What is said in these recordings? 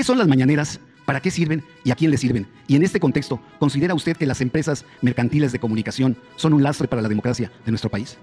¿Qué son las mañaneras? ¿Para qué sirven y a quién le sirven? Y en este contexto, ¿considera usted que las empresas mercantiles de comunicación son un lastre para la democracia de nuestro país?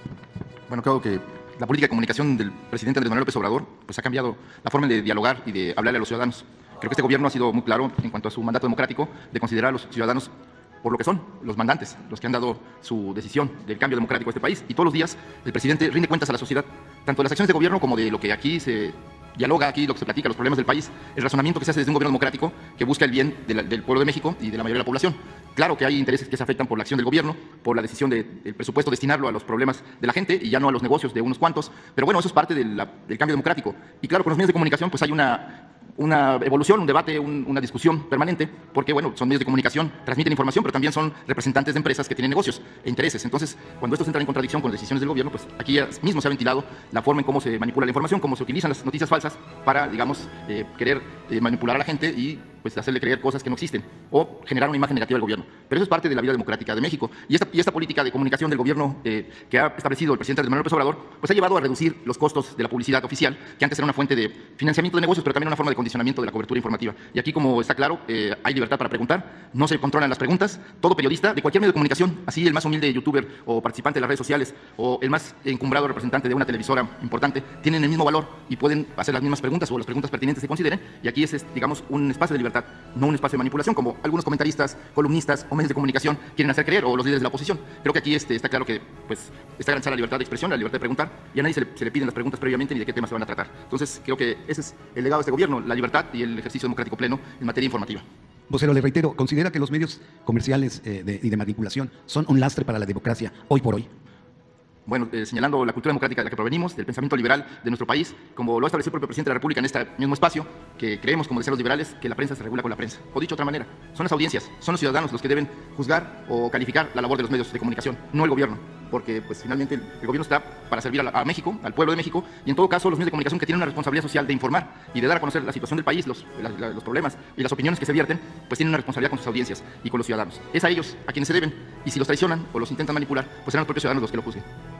Bueno, creo que la política de comunicación del presidente Andrés Manuel López Obrador pues ha cambiado la forma de dialogar y de hablarle a los ciudadanos. Creo que este gobierno ha sido muy claro en cuanto a su mandato democrático de considerar a los ciudadanos por lo que son, los mandantes, los que han dado su decisión del cambio democrático a este país. Y todos los días el presidente rinde cuentas a la sociedad, tanto de las acciones de gobierno como de lo que aquí se dialoga, aquí lo que se platica, los problemas del país, el razonamiento que se hace desde un gobierno democrático que busca el bien del pueblo de México y de la mayoría de la población. Claro que hay intereses que se afectan por la acción del gobierno, por la decisión del presupuesto destinarlo a los problemas de la gente y ya no a los negocios de unos cuantos, pero bueno, eso es parte del cambio democrático. Y claro, con los medios de comunicación pues hay una evolución, un debate, una discusión permanente, porque bueno, son medios de comunicación, transmiten información, pero también son representantes de empresas que tienen negocios e intereses. Entonces, cuando estos entran en contradicción con las decisiones del gobierno, pues aquí ya mismo se ha ventilado la forma en cómo se manipula la información, cómo se utilizan las noticias falsas para, digamos, querer manipular a la gente y pues hacerle creer cosas que no existen o generar una imagen negativa del gobierno. Pero eso es parte de la vida democrática de México. Y esta política de comunicación del gobierno que ha establecido el presidente Andrés Manuel López Obrador, pues ha llevado a reducir los costos de la publicidad oficial, que antes era una fuente de financiamiento de negocios, pero también una forma de condicionamiento de la cobertura informativa. Y aquí, como está claro, hay libertad para preguntar, no se controlan las preguntas. Todo periodista de cualquier medio de comunicación, así el más humilde youtuber o participante de las redes sociales o el más encumbrado representante de una televisora importante, tienen el mismo valor y pueden hacer las mismas preguntas o las preguntas pertinentes que consideren. Y aquí es, digamos, un espacio de libertad, no un espacio de manipulación, como algunos comentaristas, columnistas o medios de comunicación quieren hacer creer, o los líderes de la oposición. Creo que aquí está claro que pues, está garantizada la libertad de expresión, la libertad de preguntar, y a nadie se le piden las preguntas previamente ni de qué temas se van a tratar. Entonces, creo que ese es el legado de este gobierno, la libertad y el ejercicio democrático pleno en materia informativa. Vocero, le reitero, ¿considera que los medios comerciales y de manipulación son un lastre para la democracia hoy por hoy? Bueno, señalando la cultura democrática de la que provenimos, del pensamiento liberal de nuestro país, como lo ha establecido el propio presidente de la República en este mismo espacio, que creemos, como decían los liberales, que la prensa se regula con la prensa. O dicho de otra manera, son las audiencias, son los ciudadanos los que deben juzgar o calificar la labor de los medios de comunicación, no el gobierno, porque pues finalmente el gobierno está para servir a México, al pueblo de México, y en todo caso los medios de comunicación que tienen una responsabilidad social de informar y de dar a conocer la situación del país, los problemas y las opiniones que se vierten, pues tienen una responsabilidad con sus audiencias y con los ciudadanos. Es a ellos a quienes se deben, y si los traicionan o los intentan manipular, pues serán los propios ciudadanos los que lo juzguen.